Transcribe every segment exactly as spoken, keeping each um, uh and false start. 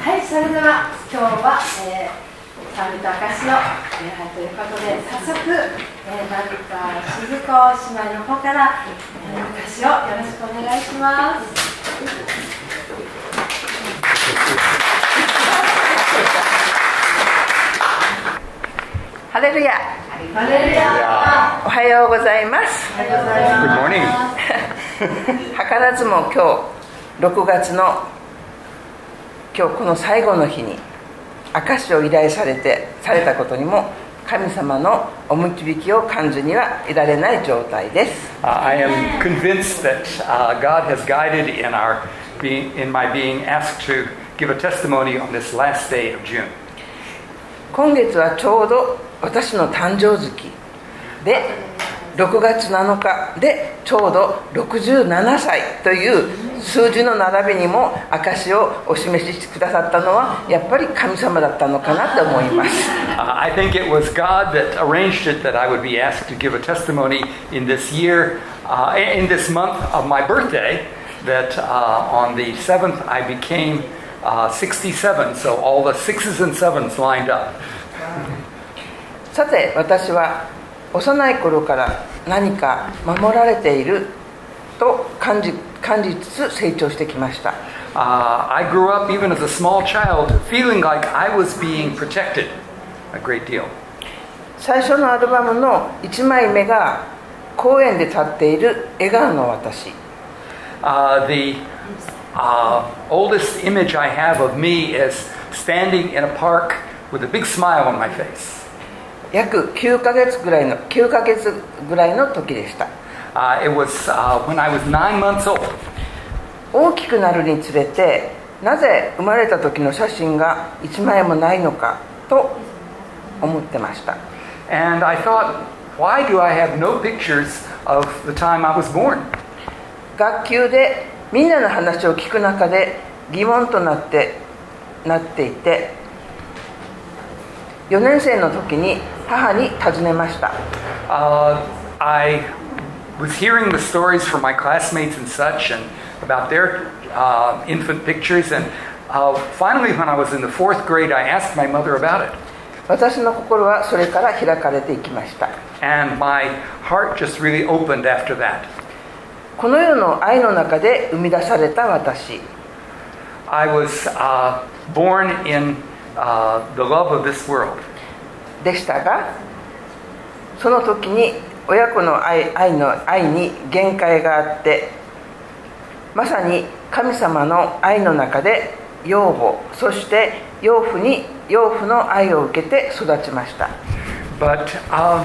はい、それでは今日は、えー、賛美と証の礼拝ということで、早速、えー、成田静子姉妹の方から、えー、証をよろしくお願いします。 ハレルヤ。 ハレルヤ。 おはようございます。 おはようございます。 Good morning. 図らずも今日ろくがつの今日この最後の日に証しを依頼されてされたことにも神様のお導きを感じにはいられない状態です。 Uh, I am convinced that uh, God has guided in our being, in my being asked to give a testimony on this last day of June. 今月はちょうど私の誕生月でろくがつなのかでちょうどろくじゅうななさいという数字の並びにも証をお示ししてくださったのはやっぱり神様だったのかなと思います。 Uh, I think it was God that arranged it that I would be asked to give a testimony in this year, uh, in this month of my birthday, that uh, on the seventh I became uh, sixty-seven, so all the sixes and sevens lined up. さて私は幼い頃から何か守られていると感じ、感じつつ成長してきました。 Uh, I grew up even as a small child feeling like I was being protected a great deal. 最初のアルバムのいちまいめが公園で立っている笑顔の私。 Uh, the uh, oldest image I have of me is standing in a park with a big smile on my face. 約きゅうかげつぐらいのきゅうかげつぐらいの時でした。 Uh, it was uh, when I was nine months old. 大きくなるにつれてなぜ生まれた時の写真がいちまいもないのかと思ってました。 And I thought, why do I have no pictures of the time I was born? 学級でみんなの話を聞く中で疑問となってなっていて、よねん生の時に母に尋ねました。 Uh, I was hearing the stories from my classmates and such and about their uh, infant pictures, and uh, finally when I was in the fourth grade I asked my mother about it. 私の心はそれから開かれていきました。 And my heart just really opened after that. この世の愛の中で生み出された私。 I was uh, born in uh, the love of this world. でしたが、その時に親子の 愛, 愛, の愛に限界があって、まさに神様の愛の中で養母、そして養父に養父の愛を受けて育ちました。 But um,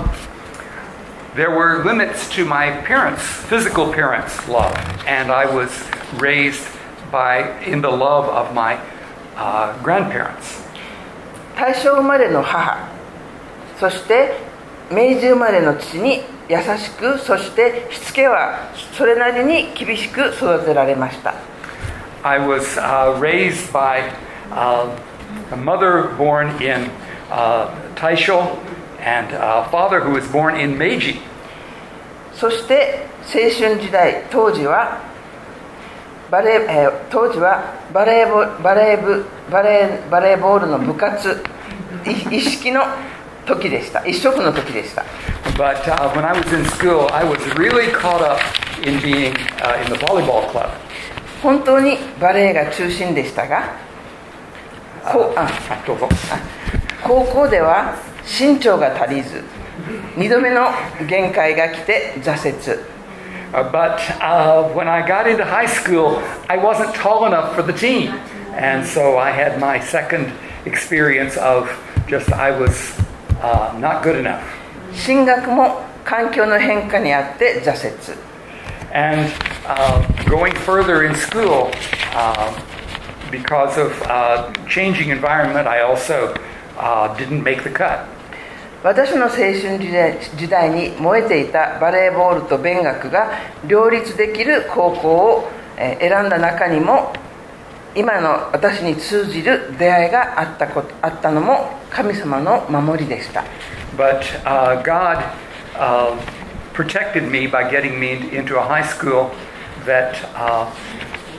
there were limits to my parents' physical parents' love, and I was raised by in the love of my uh, grandparents. 大正生まれの母、そして明治生まれの父に優しく、そしてしつけはそれなりに厳しく育てられました。 I was uh, raised by uh, a mother born in uh, Taisho and a father who was born in Meiji. そして青春時代、当時はバレー、えー、当時はバレーボバレー部バレーバレーボールの部活一式の時でした。一色の時でした。 But uh, when I was in school, I was really caught up in being uh, in the volleyball club. 本当にバレーが中心でしたが、こうあどうぞ。 高校では身長が足りず、二度目の限界が来て挫折。 Uh, but uh, when I got into high school, I wasn't tall enough for the team. And so I had my second experience of just I was uh, not good enough. 進学も環境の変化にあって挫折。 And uh, going further in school, uh, because of uh, changing environment, I also uh, didn't make the cut. 私の青春時代、時代に燃えていたバレーボールと勉学が両立できる高校を選んだ中にも、今の私に通じる出会いがあったこと、あったのも神様の守りでした。 But uh, God uh, protected me by getting me into a high school that uh,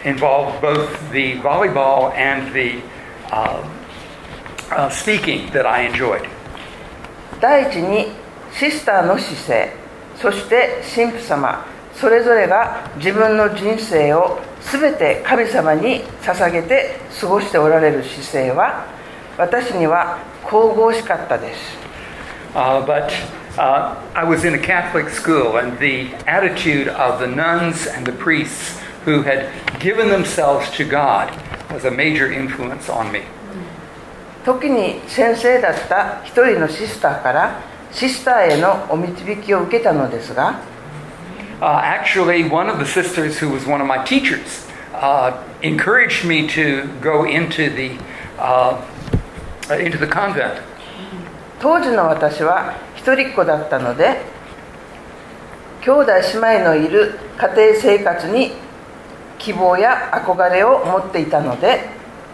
involved both the volleyball and the uh, uh, speaking that I enjoyed. 第一にシスターの姿勢、そして神父様それぞれが自分の人生をすべて神様に捧げて過ごしておられる姿勢は私には神々しかったです。 Uh, but uh, I was in a Catholic school, and the attitude of the nuns and the priests who had given themselves to God was a major influence on me. 時に先生だった一人のシスターからシスターへのお導きを受けたのですが、 uh, actually one of the sisters who was one of my teachers uh, encouraged me to go into the uh, into the convent. 当時の私は一人っ子だったので、兄弟姉妹のいる家庭生活に希望や憧れを持っていたので、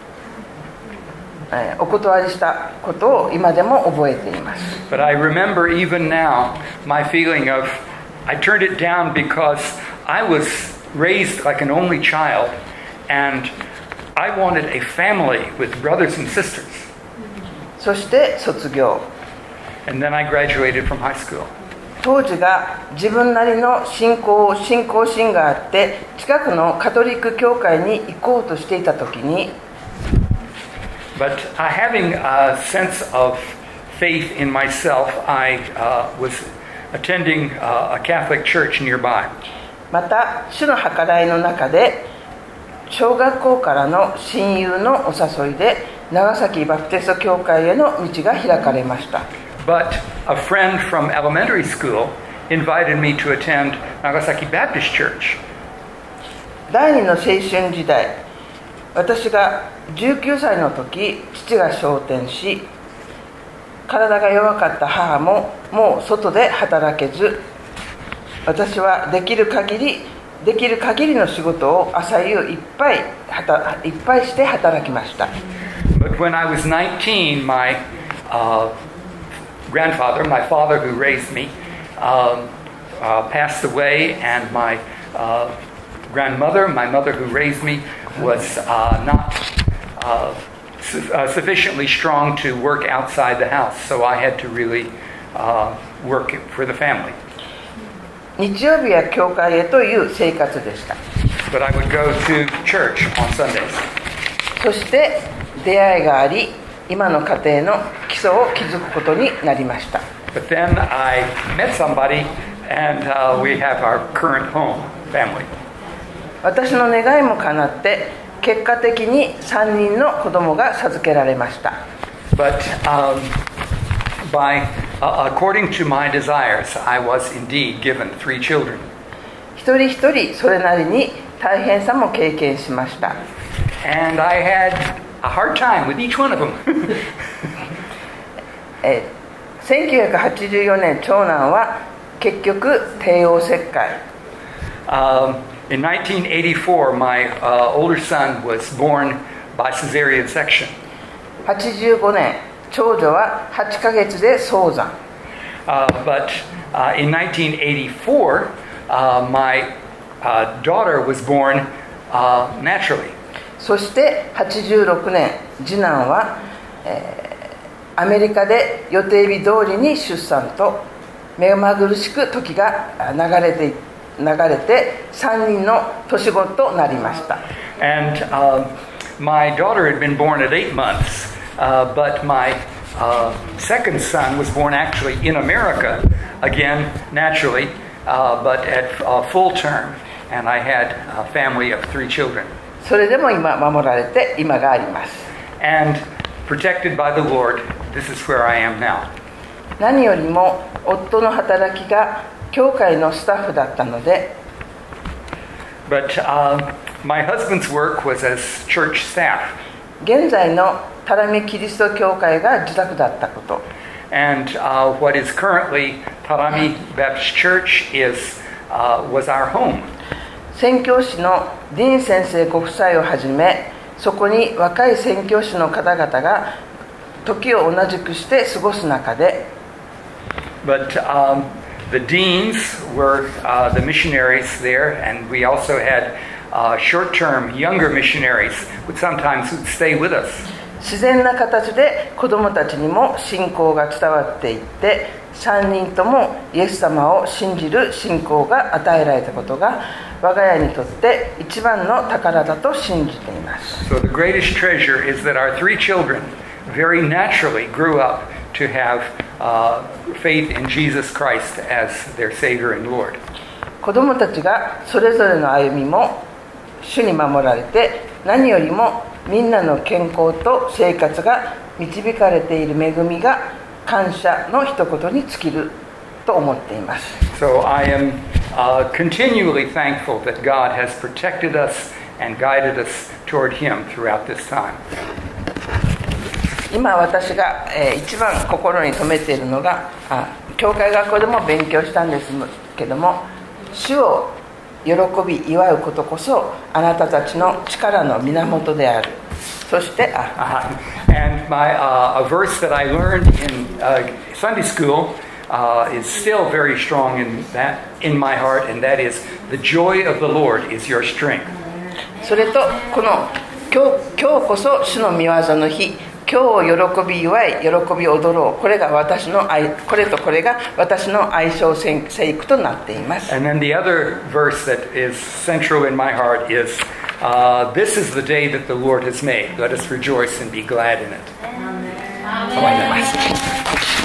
えー、お断りしたことを今でも覚えています。 But I remember even now my feeling of I turned it down because I was raised like an only child and I wanted a family with brothers and sisters. そして卒業。 And then I graduated from high school. 当時が自分なりの信仰信仰心があって近くのカトリック教会に行こうとしていた時に、 But uh, having a sense of faith in myself, I uh, was attending uh, a Catholic church nearby. また主の計らいの中で小学校からの親友のお誘いで長崎バプテスト教会への道が開かれました。 But a friend from elementary school invited me to attend Nagasaki Baptist Church. 第二の青春時代、私がじゅうきゅうさいの時、父が昇天し、体が弱かった母ももう外で働けず、私はできる限りできる限りの仕事を朝夕いっぱいいっぱいして働きました。 But when I was nineteen, my uh, grandfather, my father who raised me, um, uh, passed away, and my uh, grandmother, my mother who raised me, was uh, not uh, su- uh, sufficiently strong to work outside the house, so I had to really uh, work for the family. 日曜日や教会へという生活でした。 But I would go to church on Sundays. そして出会いがあり、今の家庭の基礎を築くことになりました。 But then I met somebody, and uh, we have our current home family. 私の願いも叶って、結果的にさんにんの子供が授けられました。 But um, by uh, according to my desires, I was indeed given three children. 一人一人それなりに大変さも経験しました。 And I had a hard time with each one of them. えー、せんきゅうひゃくはちじゅうよねん長男は結局帝王切開。 Um, in nineteen eighty-four, my uh, older son was born by cesarean section. はちじゅうごねん長女ははちかげつで早産。 Uh, but uh, in nineteen eighty-four, uh, my uh, daughter was born uh, naturally. そしてはちじゅうろくねん次男は、えー、アメリカで予定日通りに出産と目まぐるしく時が流れて流れてさんにんの年子となりました。 And uh, my daughter had been born at eight months, uh, but my uh, second son was born actually in America, again naturally, uh, but at uh, full term, and I had a family of three children. それでも今守られて今があります。 And protected by the Lord, this is where I am now. 何よりも夫の働きが教会のスタッフだったので、 But uh, my husband's work was as church staff. 現在のタラミキリスト教会が自宅だったこと。 And uh, what is currently Tarami Baptist Church is uh, was our home. 宣教師のディーン先生ご夫妻をはじめ、そこに若い宣教師の方々が時を同じくして過ごす中で、 But um, the deans were uh, the missionaries there, and we also had uh, short-term younger missionaries would sometimes stay with us. 自然な形で子どもたちにも信仰が伝わっていって、さんにんともイエス様を信じる信仰が与えられたことが我が家にとって一番の宝だと信じています。 So the greatest treasure is that our three children very naturally grew up to have uh, faith in Jesus Christ as their Savior and Lord. 子どもたちがそれぞれの歩みも主に守られて、何よりもみんなの健康と生活が導かれている恵みが感謝の一言に尽きると思っています。 So I am uh, continually thankful that God has protected us and guided us toward Him throughout this time. 今私が、えー、一番心に留めているのが、あ、教会学校でも勉強したんですけども、主を喜び祝うことこそあなたたちの力の源である。そしてあ、 Uh, and my uh, a verse that I learned in uh, Sunday school uh, is still very strong in that in my heart, and that is the joy of the Lord is your strength. それとこの今日、今日こそ主の御業の日、今日喜び祝い、喜び踊ろう。これが私の愛、これとこれが私の相性聖句となっています。 And then the other verse that is central in my heart is, uh, this is the day that the Lord has made. Let us rejoice and be glad in it. 思います。